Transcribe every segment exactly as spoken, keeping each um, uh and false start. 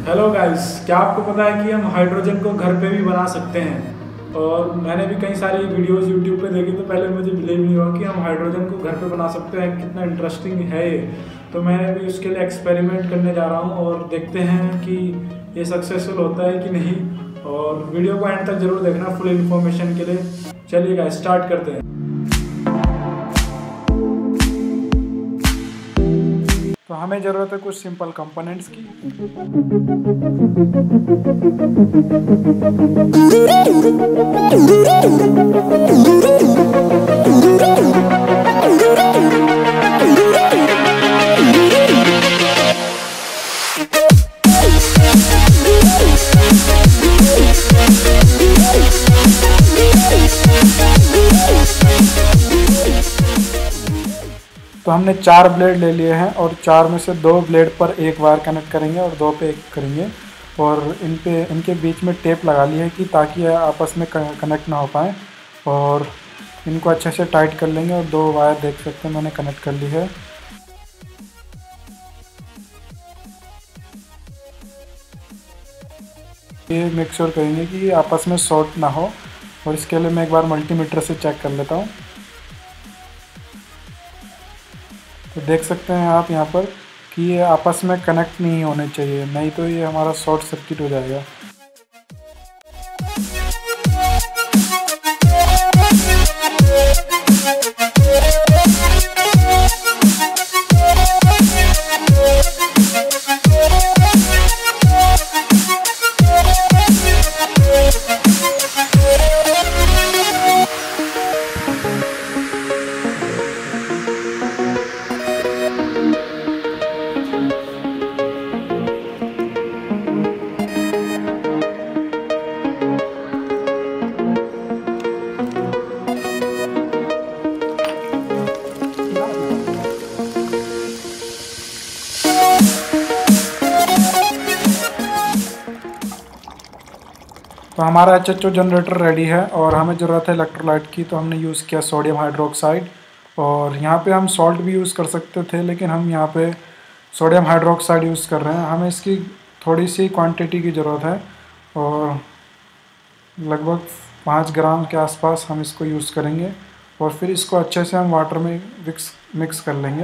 Hello guys, क्या आपको पता है कि हम हाइड्रोजन को घर पे भी बना सकते हैं। और मैंने भी कई सारी वीडियोस यूट्यूब पे देखी तो पहले मुझे बिलीव नहीं हुआ कि हम हाइड्रोजन को घर पे बना सकते हैं। कितना इंटरेस्टिंग है ये। तो मैं भी उसके लिए एक्सपेरिमेंट करने जा रहा हूँ और देखते हैं कि ये सक्सेसफुल होता है कि नहीं। और वीडियो को एंड तक जरूर देखना फुल इन्फॉर्मेशन के लिए। चलिए गाइस, स्टार्ट करते हैं। तो हमें ज़रूरत है कुछ सिंपल कंपोनेंट्स की। तो हमने चार ब्लेड ले लिए हैं और चार में से दो ब्लेड पर एक वायर कनेक्ट करेंगे और दो पे एक करेंगे। और इन पे इनके बीच में टेप लगा ली है कि ताकि यह आपस में कनेक्ट ना हो पाए। और इनको अच्छे से टाइट कर लेंगे और दो वायर देख सकते हैं मैंने कनेक्ट कर ली है। ये मेक श्योर करेंगे कि आपस में शॉर्ट ना हो। और इसके लिए मैं एक बार मल्टीमीटर से चेक कर लेता हूँ। तो देख सकते हैं आप यहाँ पर कि ये आपस में कनेक्ट नहीं होने चाहिए, नहीं तो ये हमारा शॉर्ट सर्किट हो जाएगा। तो हमारा H H O generator ready है और हमें ज़रूरत है इलेक्ट्रोलाइट की। तो हमने यूज़ किया सोडियम हाइड्रोक्साइड। और यहाँ पे हम सॉल्ट भी यूज़ कर सकते थे, लेकिन हम यहाँ पे सोडियम हाइड्रोक्साइड यूज़ कर रहे हैं। हमें इसकी थोड़ी सी क्वांटिटी की ज़रूरत है और लगभग पाँच ग्राम के आसपास हम इसको यूज़ करेंगे। और फिर इसको अच्छे से हम वाटर में मिक्स मिक्स कर लेंगे।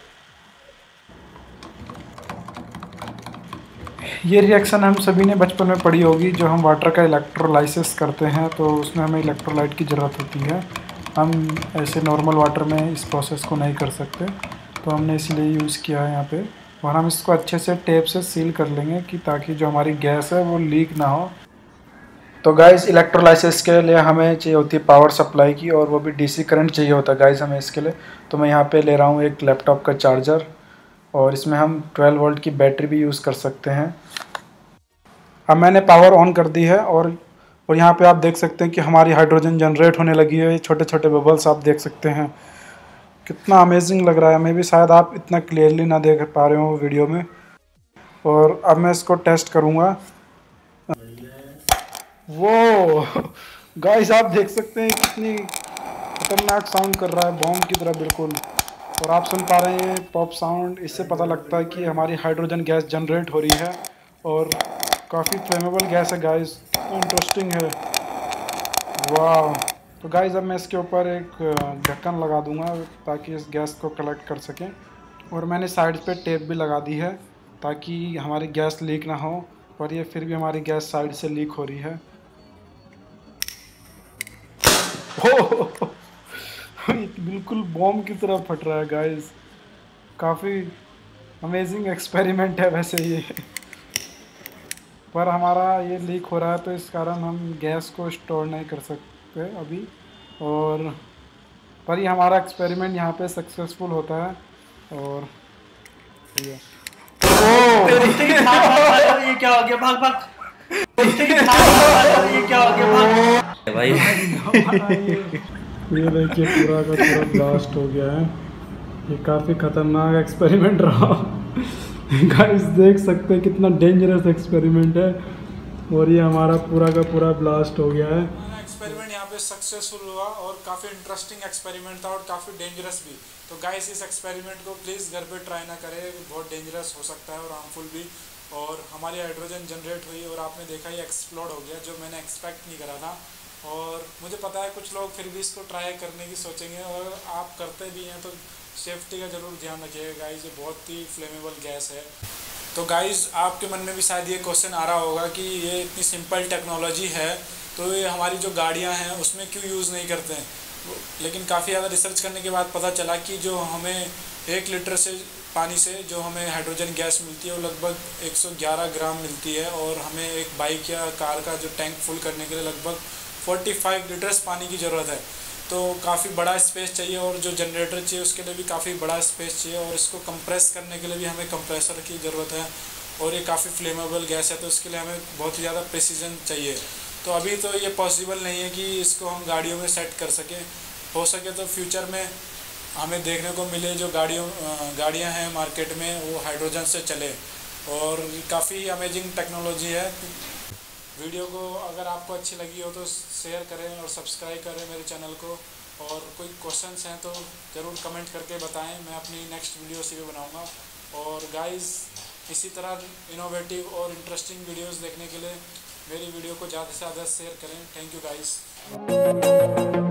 ये रिएक्शन हम सभी ने बचपन में पढ़ी होगी, जो हम वाटर का इलेक्ट्रोलाइसिस करते हैं तो उसमें हमें इलेक्ट्रोलाइट की ज़रूरत होती है। हम ऐसे नॉर्मल वाटर में इस प्रोसेस को नहीं कर सकते, तो हमने इसलिए यूज़ किया है यहाँ पे। और हम इसको अच्छे से टेप से सील कर लेंगे कि ताकि जो हमारी गैस है वो लीक ना हो। तो गाइस, इलेक्ट्रोलाइसिस के लिए हमें चाहिए होती है पावर सप्लाई की, और वो भी डीसी करंट चाहिए होता है गाइस हमें इसके लिए। तो मैं यहाँ पे ले रहा हूँ एक लैपटॉप का चार्जर, और इसमें हम ट्वेल्व वोल्ट की बैटरी भी यूज़ कर सकते हैं। अब मैंने पावर ऑन कर दी है और और यहाँ पे आप देख सकते हैं कि हमारी हाइड्रोजन जनरेट होने लगी है। छोटे छोटे बबल्स आप देख सकते हैं, कितना अमेजिंग लग रहा है। मैं भी शायद आप इतना क्लियरली ना देख पा रहे हो वीडियो में। और अब मैं इसको टेस्ट करूँगा। वो गाइस, आप देख सकते हैं कितनी खतरनाक साउंड कर रहा है, बॉम्ब की तरह बिल्कुल। और आप सुन पा रहे हैं पॉप साउंड। इससे पता लगता है कि हमारी हाइड्रोजन गैस जनरेट हो रही है और काफ़ी फ्लेमेबल गैस है गाइस। इंटरेस्टिंग है, वाह। तो गाइस, अब मैं इसके ऊपर एक ढक्कन लगा दूंगा ताकि इस गैस को कलेक्ट कर सकें। और मैंने साइड पे टेप भी लगा दी है ताकि हमारी गैस लीक ना हो। और ये फिर भी हमारी गैस साइड से लीक हो रही है। हो बिल्कुल बॉम्ब की तरह फट रहा है गाइस। काफ़ी अमेजिंग एक्सपेरिमेंट है वैसे ये। पर हमारा ये लीक हो रहा है तो इस कारण हम गैस को स्टोर नहीं कर सकते अभी। और पर ये हमारा एक्सपेरिमेंट यहाँ पे सक्सेसफुल होता है। और ये ये क्या हो गया? भाग भाग। ये क्या हो गया? भाग भाई। ये देखिए पूरा का पूरा ब्लास्ट हो गया है। ये काफ़ी खतरनाक एक्सपेरिमेंट रहा। गाइस, देख सकते हैं कितना डेंजरस एक्सपेरिमेंट है। और ये हमारा पूरा का पूरा ब्लास्ट हो गया है। एक्सपेरिमेंट यहाँ पे सक्सेसफुल हुआ और काफ़ी इंटरेस्टिंग एक्सपेरिमेंट था और काफ़ी डेंजरस भी। तो गाइस, इस एक्सपेरिमेंट को प्लीज़ घर पे ट्राई ना करें, बहुत डेंजरस हो सकता है और हार्मफुल भी। और हमारी हाइड्रोजन जनरेट हुई और आपने देखा ये एक्सप्लोड हो गया, जो मैंने एक्सपेक्ट नहीं करा था। और मुझे पता है कुछ लोग फिर भी इसको ट्राई करने की सोचेंगे, और आप करते भी हैं तो सेफ्टी का ज़रूर ध्यान रखिएगा गाइज़, ये बहुत ही फ्लेमेबल गैस है। तो गाइज़ आपके मन में भी शायद ये क्वेश्चन आ रहा होगा कि ये इतनी सिंपल टेक्नोलॉजी है तो ये हमारी जो गाड़ियाँ हैं उसमें क्यों यूज़ नहीं करते हैं। लेकिन काफ़ी ज़्यादा रिसर्च करने के बाद पता चला कि जो हमें एक लीटर से पानी से जो हमें हाइड्रोजन गैस मिलती है वो लगभग एक सौ ग्यारह ग्राम मिलती है, और हमें एक बाइक या कार का जो टैंक फुल करने के लिए लगभग पैंतालीस लीटर्स पानी की ज़रूरत है। तो काफ़ी बड़ा स्पेस चाहिए, और जो जनरेटर चाहिए उसके लिए भी काफ़ी बड़ा स्पेस चाहिए, और इसको कंप्रेस करने के लिए भी हमें कंप्रेसर की ज़रूरत है, और ये काफ़ी फ्लेमेबल गैस है तो इसके लिए हमें बहुत ही ज़्यादा प्रिसीजन चाहिए। तो अभी तो ये पॉसिबल नहीं है कि इसको हम गाड़ियों में सेट कर सकें। हो सके तो फ्यूचर में हमें देखने को मिले जो गाड़ियों गाड़ियाँ हैं मार्केट में वो हाइड्रोजन से चले, और काफ़ी अमेजिंग टेक्नोलॉजी है। वीडियो को अगर आपको अच्छी लगी हो तो शेयर करें और सब्सक्राइब करें मेरे चैनल को, और कोई क्वेश्चंस हैं तो ज़रूर कमेंट करके बताएं, मैं अपनी नेक्स्ट वीडियो से भी बनाऊंगा। और गाइस इसी तरह इनोवेटिव और इंटरेस्टिंग वीडियोस देखने के लिए मेरी वीडियो को ज़्यादा से ज़्यादा शेयर करें। Thank you guys.